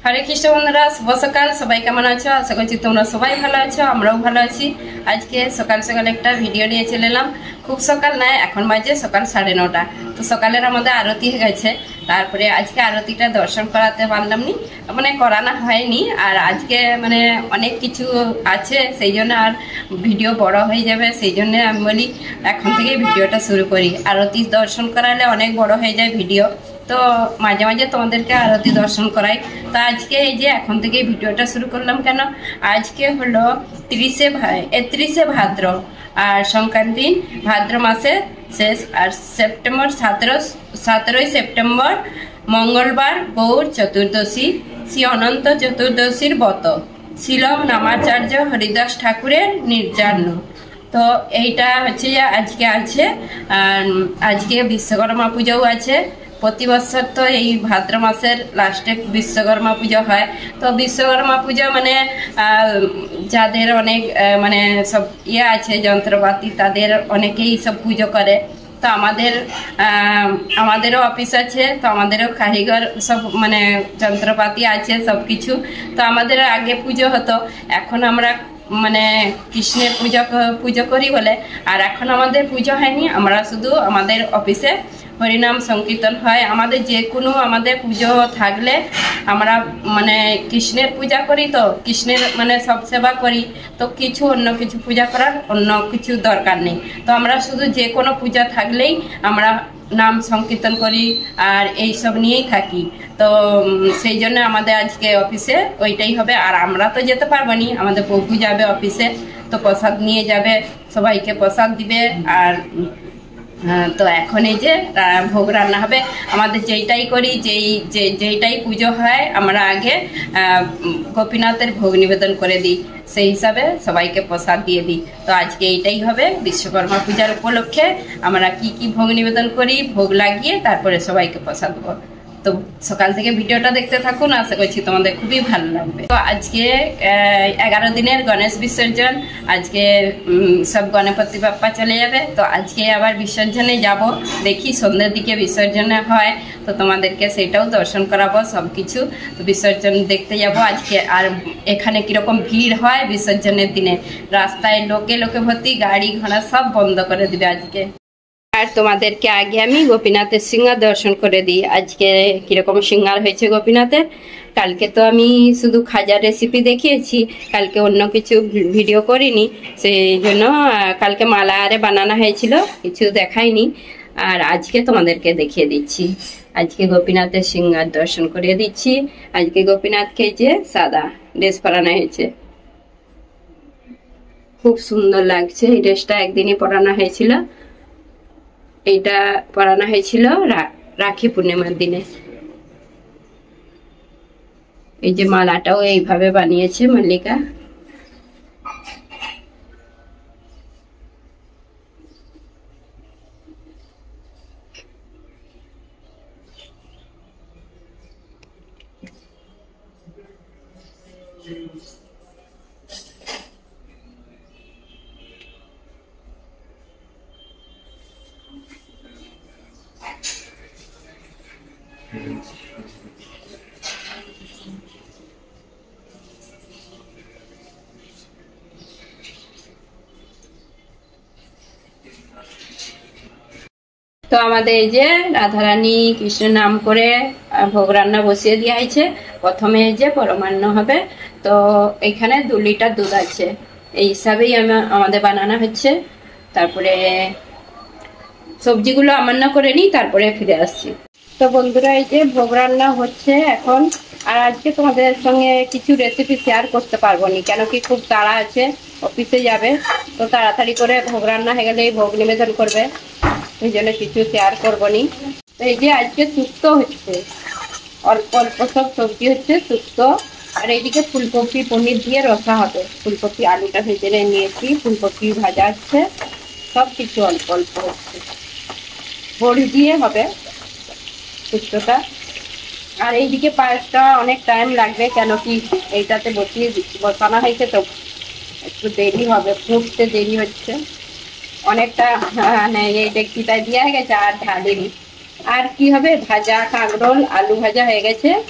হরে কৃষ্ণ বন্ধুরা, শুভ সকাল। সবাই কেমন আছো? আশা করছি তোমরা সবাই ভালো আছো, আমরাও ভালো আছি। আজকে সকাল সকাল একটা ভিডিও নিয়ে চলে এলাম। খুব সকাল নয়, এখন বাজে সকাল 9:30। তো সকালের আমাদের আরতি হয়ে গেছে। তারপরে আজকে আরতিটা দর্শন করাতে পারলাম নি, মানে করানো হয়নি। আর আজকে মানে অনেক কিছু আছে, সেই জন্য আর ভিডিও বড় হয়ে যাবে, সেই জন্য আমি বলি এখন থেকে ভিডিওটা শুরু করি। আরতি দর্শন করালে অনেক বড় হয়ে যায় ভিডিও, তো মাঝে মাঝে তোমাদেরকে আরতি দর্শন করাই। তো আজকে এই যে এখন থেকে ভিডিওটা শুরু করলাম কেন, আজকে হলো 31শে ভাদ্র, আর সংক্রান্তি ভাদ্র মাসে শেষ। আর সেপ্টেম্বর 17ই সেপ্টেম্বর মঙ্গলবার গৌর চতুর্দশী, শ্রী অনন্ত চতুর্দশীর ব্রত, শিলং নামাচার্য হরিদাস ঠাকুরের নির্জন্য। তো এইটা হচ্ছে যে আজকে আছে। আজকে বিশ্বকর্মা পুজোও আছে। প্রতি বছর তো এই ভাদ্র মাসের লাস্টে বিশ্বকর্মা পুজো হয়। তো বিশ্বকর্মা পুজো মানে যাদের অনেক মানে সব আছে যন্ত্রপাতি, তাদের অনেকেই সব পুজো করে। তো আমাদেরও অফিস আছে, তো আমাদেরও কারিগর সব মানে যন্ত্রপাতি আছে সব কিছু। তো আমাদের আগে পুজো হতো, এখন আমরা মানে কৃষ্ণের পুজো করি বলে আর এখন আমাদের পুজো হয়নি। আমরা শুধু আমাদের অফিসে হরিনাম সংকীর্তন হয়। আমাদের যে কোনো আমাদের পুজো থাকলে আমরা মানে কৃষ্ণের পূজা করি, তো কৃষ্ণের মানে সব সেবা করি। তো কিছু অন্য কিছু পূজা করার অন্য কিছু দরকার নেই। তো আমরা শুধু যে কোনো পূজা থাকলেই আমরা নাম সংকীর্তন করি আর এই সব নিয়েই থাকি। তো সেই জন্য আমাদের আজকে অফিসে ওইটাই হবে। আর আমরা তো যেতে পারবো নি, আমাদের প্রভু যাবে অফিসে, তো প্রসাদ নিয়ে যাবে, সবাইকে প্রসাদ দিবে। আর তো এখন এই যে ভোগ রান্না হবে। আমাদের যেইটাই করি, যেইটাই পুজো হয়, আমরা আগে গোপীনাথের ভোগ নিবেদন করে দিই, সেই হিসাবে সবাইকে প্রসাদ দিয়ে দিই। তো আজকে এইটাই হবে বিশ্বকর্মা পূজার উপলক্ষে। আমরা কি কি ভোগ নিবেদন করি, ভোগ লাগিয়ে তারপরে সবাইকে প্রসাদ দেবো। তো সকাল থেকে ভিডিওটা দেখতে থাকুন, আশা করছি তোমাদের খুবই ভালো লাগবে। তো আজকে 11 দিনের গণেশ বিসর্জন। আজকে সব গণপতি বাপ্পা চলে যাবে। তো আজকে আবার বিসর্জনে যাব, দেখি সন্ধ্যের দিকে বিসর্জনে হয়, তো তোমাদেরকে সেটাও দর্শন করাবো সব কিছু। তো বিসর্জন দেখতে যাব আজকে। আর এখানে কিরকম ভিড় হয় বিসর্জনের দিনে, রাস্তায় লোকে ভর্তি, গাড়ি ঘোড়া সব বন্ধ করে দিবে আজকে। আর তোমাদেরকে আগে আমি গোপীনাথের সিঙ্গার দর্শন করে দিই। আজকে কিরকম সিঙ্গার হয়েছে গোপীনাথের। কালকে তো আমি শুধু খাজার রেসিপি দেখিয়েছি, কালকে অন্য কিছু ভিডিও করিনি, সেই জন্য কালকে মালা আরে বানানো হয়েছিল, কিছু দেখাইনি। আর আজকে তোমাদেরকে দেখিয়ে দিচ্ছি। আজকে গোপীনাথের সিঙ্গার দর্শন করিয়ে দিচ্ছি। আজকে গোপীনাথকে যে সাদা ড্রেস পরানো হয়েছে, খুব সুন্দর লাগছে। এই ড্রেসটা একদিনই পরানো হয়েছিল, এইটা পরানো হয়েছিল রাখি পূর্ণিমার দিনে। এই যে মালাটাও এইভাবে বানিয়েছে মল্লিকা। তো আমাদের এই যে রাধারানী কৃষ্ণ নাম করে ভোগ রান্না বসিয়ে দেওয়া হয়েছে। প্রথমে এই যে পরমান্ন হবে। তো এখানে 2 লিটার দুধ আছে, এই হিসাবেই আমাদের বানানো হচ্ছে। তারপরে সবজিগুলো আমান্য করে নিই, তারপরে ফিরে আসছি। তো বন্ধুরা, এই যে ভোগ রান্না হচ্ছে এখন। আর আজকে তোমাদের সঙ্গে কিছু রেসিপি শেয়ার করতে পারবো নি, কেন কি খুব তাড়া আছে, অফিসে যাবে। তো তাড়াতাড়ি করে ভোগ রান্না হয়ে গেলেই ভোগ নিবেদন করবে, এই জন্য কিছু শেয়ার করবো নি। তো এই যে আজকে শুক্তো হচ্ছে, অল্প অল্প সব সবজি হচ্ছে শুক্তো। আর এইদিকে ফুলকপি পনির দিয়ে রসা হবে। ফুলকপি আলুটা ভেজে নিয়েছি, ফুলকপি ভাজা হচ্ছে, সব কিছু অল্প অল্প হচ্ছে। বড়ি দিয়ে হবে শুক্তোটা। আর এইদিকে পায়েসটা অনেক টাইম লাগবে, কেন কি এইটাতে বসানো হয়েছে, তো একটু দেরি হবে, ফুটতে দেরি হচ্ছে অনেকটা। মানে এই ডেকচিটায় দেওয়া হয়ে গেছে আর ঢালিনি। আর কি হবে, ভাজা কাঁকরোল আলু ভাজা হয়ে গেছে,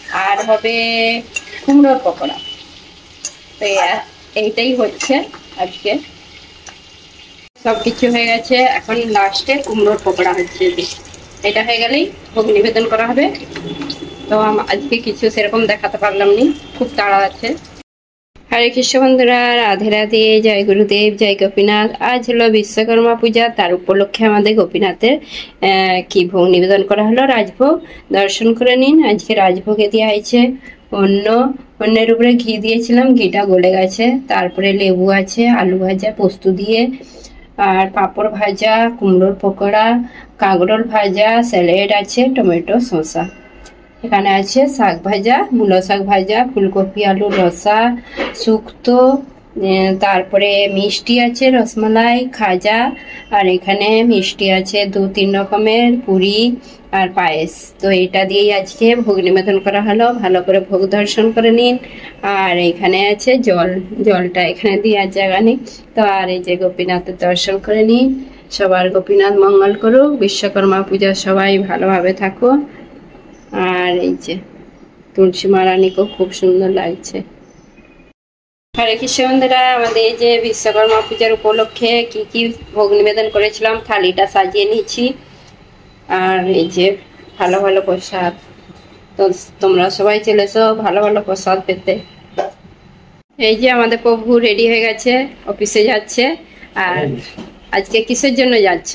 আর হবে কুমড়োর পকোড়া। তো এইটাই হচ্ছে আজকে, সবকিছু হয়ে গেছে। এখন লাস্টে কুমড়োর পকোড়া হচ্ছে, এটা হয়ে গেলেই ভোগ নিবেদন করা হবে। তো আজকে কিছু সেরকম দেখাতে পারলাম না, খুব তাড়া আছে। হরে কৃষ্ণ বন্ধুরা, রাধে রাধে, জয় গুরুদেব, জয় গোপীনাথ। আজ হলো বিশ্বকর্মা পূজা, তার উপলক্ষে আমাদের গোপীনাথের কি ভোগ নিবেদন করা হলো, রাজভোগ। দর্শন করে নিন। আজকে রাজভোগে দেওয়া হয়েছে অন্যের উপরে ঘি দিয়েছিলাম, ঘিটা গলে গেছে। তারপরে লেবু আছে, আলু ভাজা পোস্ত দিয়ে, আর পাঁপড় ভাজা, কুমড়োর পকোড়া, কাঁকরোল ভাজা, স্যালাড আছে, টমেটো শসা। এখানে আছে শাক ভাজা, মূলো শাক ভাজা, ফুলকপি আলু রসা, শুক্তো, তারপরে মিষ্টি আছে, রসমালাই, খাজা, আর এখানে মিষ্টি আছে 2-3 রকমের, পুরি আর পায়েস। তো এটা দিয়েই আজকে ভোগ নিবেদন করা হলো। ভালো করে ভোগ দর্শন করে নিন। আর এখানে আছে জলটা এখানে দেওয়ার জায়গা নেই। তো আর এই যে গোপীনাথের দর্শন করে নিন। সবার গোপীনাথ মঙ্গল করুক, বিশ্বকর্মা পূজা সবাই ভালোভাবে থাকো। আর এই যে তুলসী মহারানীকেও খুব সুন্দর লাগছে। হরে কৃষ্ণ বন্ধুরা, আমাদের এই যে বিশ্বকর্মা পূজার উপলক্ষে কি কি ভোগ নিবেদন করেছিলাম, থালিটা সাজিয়ে নিয়েছি। আর এই যে ভালো ভালো প্রসাদ, তো তোমরা সবাই চলে এসো ভালো ভালো প্রসাদ পেতে। এই যে আমাদের প্রভু রেডি হয়ে গেছে, অফিসে যাচ্ছে। আর আজকে কিসের জন্য যাচ্ছ?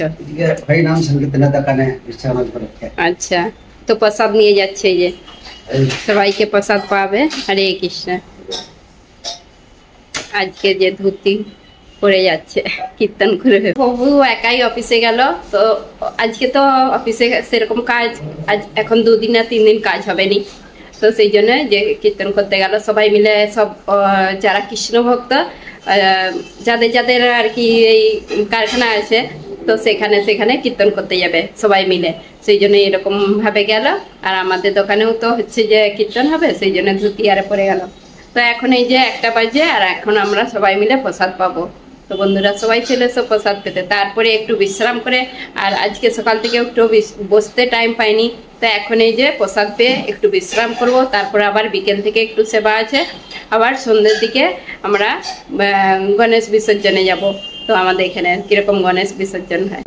আচ্ছা, তো প্রসাদ নিয়ে যাচ্ছে, এই যে সবাইকে প্রসাদ পাবে। হরে কৃষ্ণ। আজকে যে ধুতি পরে যাচ্ছে কীর্তন করে, প্রভু একাই অফিসে গেল। তো আজকে তো অফিসে সেরকম কাজ, আজ এখন 2 দিন না 3 দিন কাজ হবে নি। তো সেই জন্য যে কীর্তন করতে গেল সবাই মিলে, সব যারা কৃষ্ণ ভক্ত, যাদের যাদের আর কি এই কারখানা আছে, তো সেখানে কীর্তন করতে যাবে সবাই মিলে, সেই জন্য এরকম ভাবে গেল। আর আমাদের দোকানেও তো হচ্ছে যে কীর্তন হবে, সেই জন্য ধুতি আরে পরে গেল। তো এখন এই যে 1টা বাজে, আর এখন আমরা সবাই মিলে প্রসাদ পাবো। তো বন্ধুরা সবাই চলে এসো প্রসাদ পেতে। তারপরে একটু বিশ্রাম করে, আর আজকে সকাল থেকে একটু বসতে টাইম পাইনি, তো এখন এই যে প্রসাদ পেয়ে একটু বিশ্রাম করব। তারপরে আবার বিকেল থেকে একটু সেবা আছে, আবার সন্ধ্যের দিকে আমরা গণেশ বিসর্জনে যাব। তো আমাদের এখানে কিরকম গণেশ বিসর্জন হয়।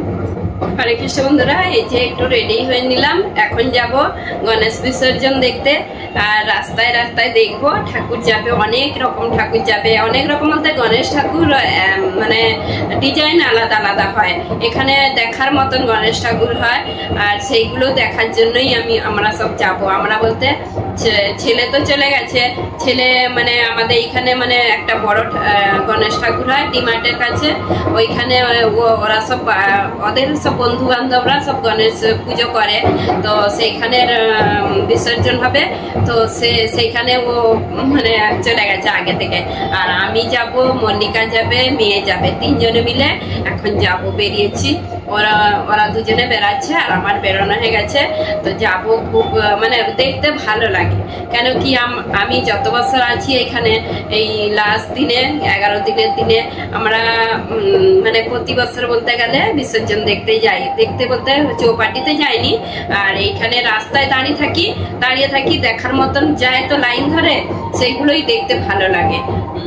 হরে কৃষ্ণ বন্ধুরা, এই যে একটু রেডি হয়ে নিলাম, এখন যাব গণেশ বিসর্জন দেখতে। আর রাস্তায় রাস্তায় দেখবো ঠাকুর যাবে, অনেক রকম ঠাকুর যাবে। অনেক রকম বলতে গণেশ ঠাকুর মানে ডিজাইন আলাদা আলাদা হয়। এখানে দেখার মতন গণেশ ঠাকুর হয়, আর সেইগুলো দেখার জন্যই আমরা সব যাব। আমরা বলতে ছেলে তো চলে গেছে, ছেলে মানে আমাদের এইখানে মানে একটা বড় গণেশ ঠাকুর হয় ডিমার্টের কাছে, ওইখানে ওরা সব ওদের সব বন্ধু বান্ধবরা সব গণেশ পুজো করে। তো সেইখানের বিসর্জন হবে। তো সেইখানে ও মানে চলে গেছে আগে থেকে। আর আমি যাব, মল্লিকা যাবে, মেয়ে যাবে, 3 জনে মিলে এখন যাব, বেরিয়েছি। ওরা দুজনে বেড়াচ্ছে আর আমার বেরোনো হয়ে গেছে। তো যাব, খুব মানে দেখতে ভালো লাগে। কেন কি আমি যত বছর আছি এখানে, এই লাস্ট দিনে 11 দিনের দিনে আমরা মানে প্রতি বছর বলতে গেলে বিসর্জন দেখতে যাই। দেখতে বলতে চৌপাটিতে যাইনি, আর এইখানে রাস্তায় দাঁড়িয়ে থাকি দেখার মতন যায়, তো লাইন ধরে, সেইগুলোই দেখতে ভালো লাগে।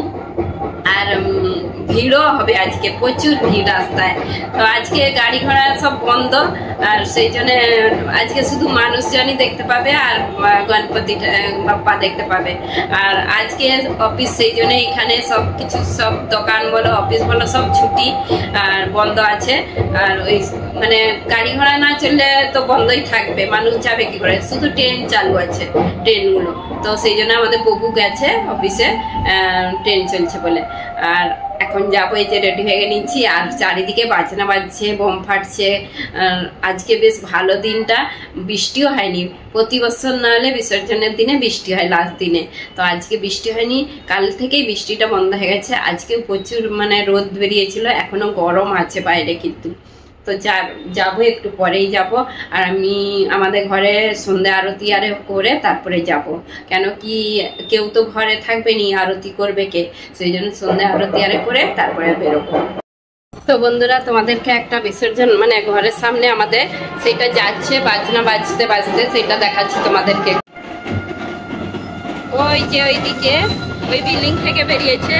আর ভিড়ও হবে আজকে, প্রচুর ভিড় রাস্তায়। তো আজকে গাড়ি ঘোড়া সব বন্ধ, আর সেই জন্য আজকে শুধু মানুষজনই দেখতে পাবে, আর গণপতি বাপ্পা দেখতে পাবে। আর আজকে অফিস, সেই জন্য এখানে সব কিছু, সব দোকান বলো অফিস বলো সব ছুটি আর বন্ধ আছে। আর ওই মানে গাড়ি ঘোড়া না চললে তো বন্ধই থাকবে, মানুষ যাবে কি করে, শুধু ট্রেন চালু আছে, ট্রেনগুলো। তো সেই জন্য আমাদের প্রভু গেছে অফিসে, ট্রেন চলছে বলে। আর এখন যাবো, এই যে রেডি হয়ে নিচ্ছি। আর চারিদিকে বাজনা বাজছে, বোম ফাটছে। আজকে বেশ ভালো দিনটা, বৃষ্টিও হয়নি। প্রতি বছর না হলে বিসর্জনের দিনে বৃষ্টি হয় লাস্ট দিনে, তো আজকে বৃষ্টি হয়নি। কাল থেকেই বৃষ্টিটা বন্ধ হয়ে গেছে। আজকেও প্রচুর মানে রোদ বেরিয়েছিল, এখনো গরম আছে বাইরে কিন্তু। তো যাবো, একটু পরেই যাব। আর আমি আমাদের ঘরে সন্ধ্যা আরতি আরে করে তারপরে যাব। কেন কি কেউ তো ঘরে থাকবে নি, আরতি করবে কে, সেই জন্য সন্ধ্যা আরতি আরে করে তারপরে বেরোবো। তো বন্ধুরা তোমাদেরকে একটা বিসর্জন মানে ঘরের সামনে আমাদের সেটা যাচ্ছে, বাজনা বাজতে বাজতে সেটা দেখাচ্ছি তোমাদেরকে। ওই যে ওইদিকে ওই বিল্ডিং থেকে বেরিয়েছে।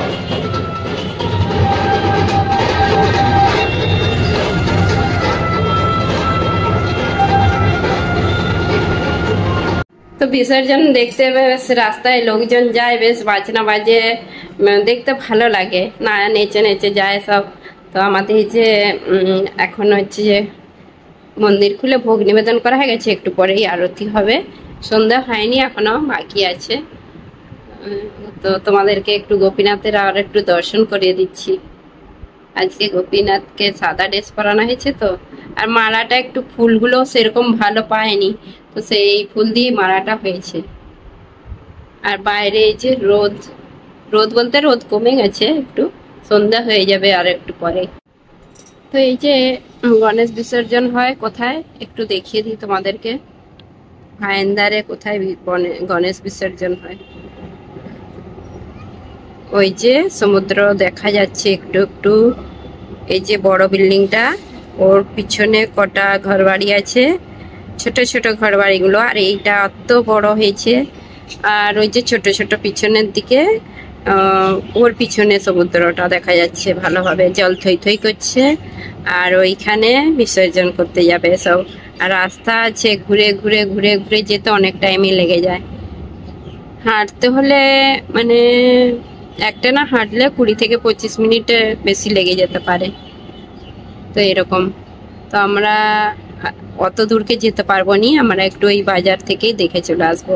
তো বিসর্জন দেখতে বেশ রাস্তায় লোকজন যায়, বেশ বাজনা বাজে, দেখতে ভালো লাগে, না নেচে নেচে যায় সব। তো আমাদের যে এখন হচ্ছে যে মন্দির খুলে ভোগ নিবেদন করা হয়ে গেছে, একটু পরেই আরতি হবে, সন্ধ্যা হয়নি এখনো, বাকি আছে। তো তোমাদেরকে একটু গোপীনাথের আর একটু দর্শন করিয়ে দিচ্ছি। আজকে গোপীনাথকে সাদা ড্রেস পরানো হয়েছে তো, আর মালাটা একটু ফুলগুলো সেরকম ভালো পায়নি, তো সেই ফুল দিয়ে মালাটা হয়েছে। আর বাইরে এই যে রোদ, রোদ বলতে রোদ কমে গেছে একটু, সন্ধ্যা হয়ে যাবে আর একটু পরে। তো এই যে গণেশ বিসর্জন হয় কোথায় একটু দেখিয়ে দিই তোমাদেরকে। ভাইন্দারে কোথায় গণেশ বিসর্জন হয়, ওই যে সমুদ্র দেখা যাচ্ছে একটু একটু, এই যে বড় বিল্ডিংটা, ওর পিছনে কটা ঘর বাড়ি আছে, ছোট ছোট ঘর বাড়িগুলো, আর এইটা অত বড় হয়েছে। আর ওই যে ছোট ছোট পিছনের দিকে ওর পিছনে সমুদ্রটা দেখা যাচ্ছে ভালোভাবে, জল থই থই করছে। আর ওইখানে বিসর্জন করতে যাবে সব, আর রাস্তা আছে, ঘুরে ঘুরে ঘুরে ঘুরে যেতে অনেক টাইমই লেগে যায়। হাঁটতে হলে মানে একটা না হাঁটলে 20 থেকে 25 মিনিটের বেশি লেগে যেতে পারে। তো এরকম, তো আমরা অত দূরকে যেতে পারবো নি, আমরা একটু ওই বাজার থেকেই দেখে চলে আসবো।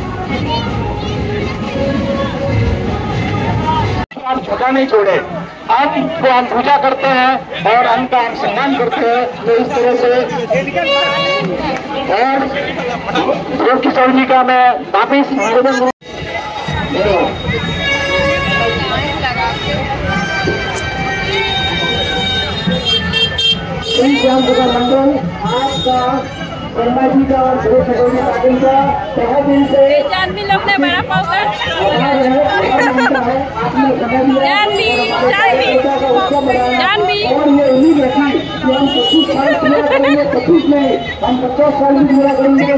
नहीं छोड़े। हम पूजा करते हैं और उनका हम सम्मान करते हैं। तो इस तरह से और योग किशोर जी का मैं वापिस श्याम प्रसाद मंडल आपका शर्मा जी का और सुरेश खटोली पाटिल का बहुत दिन से जानवी लोग ने बड़ा पावर जानवी और ये उम्मीद रखी कि हम 25 साल पूरा करेंगे, 25 नहीं हम 50 साल भी पूरा करेंगे।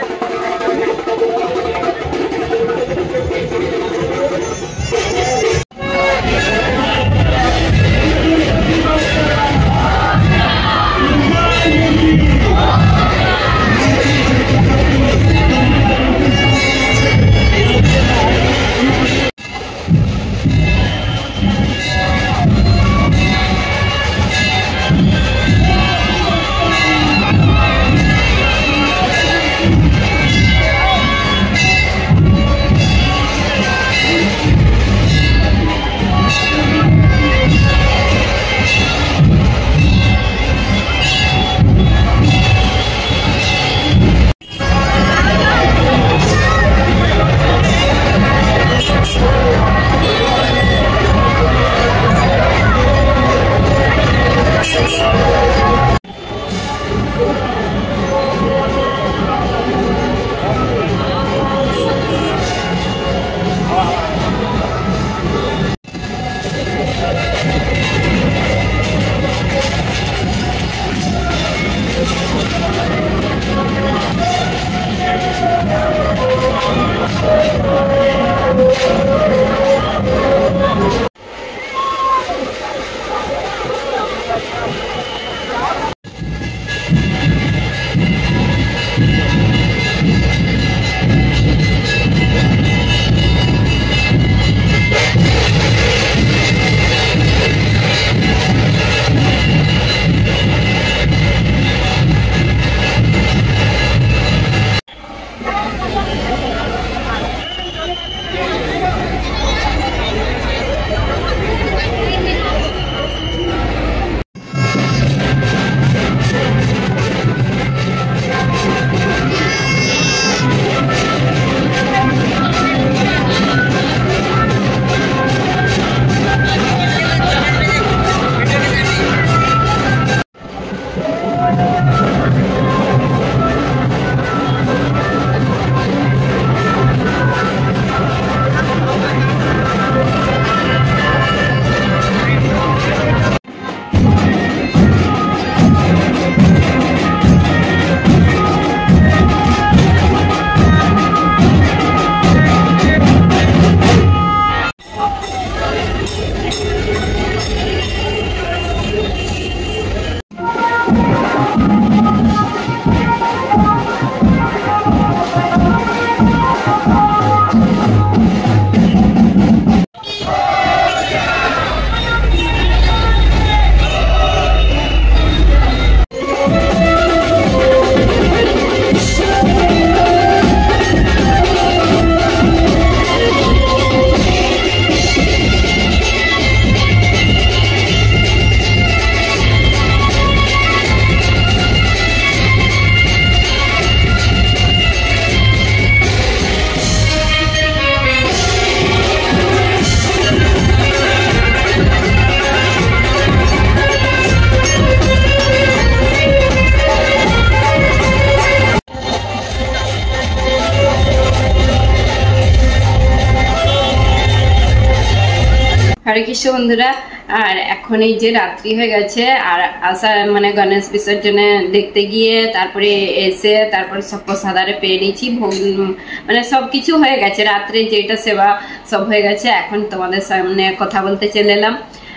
हरे कृष्ण बंधुरा और एखन এই যে রাত্রি হয়ে গেছে আর আসা মানে গণেশ বিসর্জনে দেখতে গিয়ে তারপরে এসে তারপরে সব প্রসাদারে পেয়ে নিয়েছি মানে সবকিছু হয়ে গেছে রাত্রে যেটা সেবা সব হয়ে গেছে এখন তোমাদের সামনে কথা বলতে চলে এলাম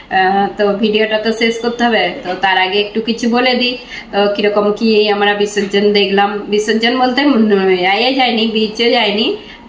তো ভিডিওটা তো শেষ করতে হবে তো তার আগে একটু কিছু বলে দিই তো কিরকম কি আমরা বিসর্জন দেখলাম বিসর্জন বলতে আয়ে যায়নি বিচে যায়নি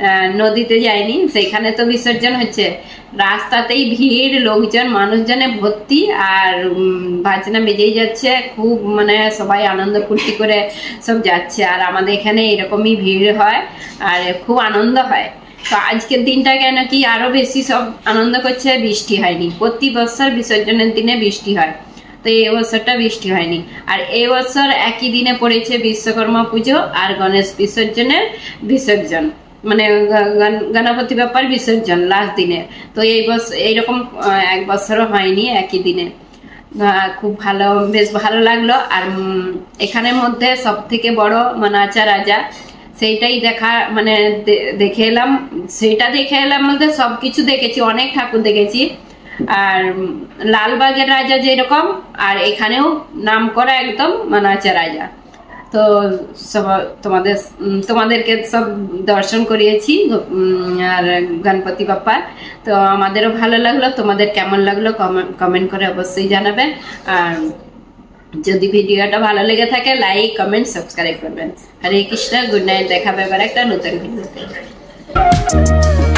নদীতে যায়নি সেখানে তো বিসর্জন হচ্ছে রাস্তাতেই ভিড় লোকজন মানুষজনে ভর্তি আর বাজনা বেজেই যাচ্ছে খুব মানে সবাই আনন্দ ফুর্তি করে সব যাচ্ছে আর আমাদের এখানে এরকমই ভিড় হয় আর খুব আনন্দ হয় তো আজকের দিনটা কেন কি আরো বেশি সব আনন্দ করছে, বৃষ্টি হয়নি। প্রতি বছর বিসর্জনের দিনে বৃষ্টি হয়, তো এই বছরটা বৃষ্টি হয়নি। আর এই বছর একই দিনে পড়েছে বিশ্বকর্মা পুজো আর গণেশ বিসর্জনের বিসর্জন, মানে গণপতি বাপ্পার বিসর্জন লাস্ট দিনে। তো এই বছর এইরকম এক বছরও হয়নি একই দিনে। খুব ভালো, বেশ ভালো লাগলো। আর এখানের মধ্যে সব থেকে বড় মানাচা রাজা, সেইটাই দেখা, মানে দেখে এলাম, সেটা দেখে এলাম মধ্যে সবকিছু দেখেছি, অনেক ঠাকুর দেখেছি। আর লালবাগের রাজা যেরকম, আর এখানেও নাম করা একদম মানাচা রাজা। তো তোমাদেরকে সব দর্শন করিয়েছি আর গণপতি বাপ্পার। তো আমাদেরও ভালো লাগলো, তোমাদের কেমন লাগলো কমেন্ট করে অবশ্যই জানাবে। আর যদি ভিডিওটা ভালো লেগে থাকে লাইক কমেন্ট সাবস্ক্রাইব করবেন। হরে কৃষ্ণ, গুড নাইট, দেখা হবে এবার একটা নতুন ভিডিওতে।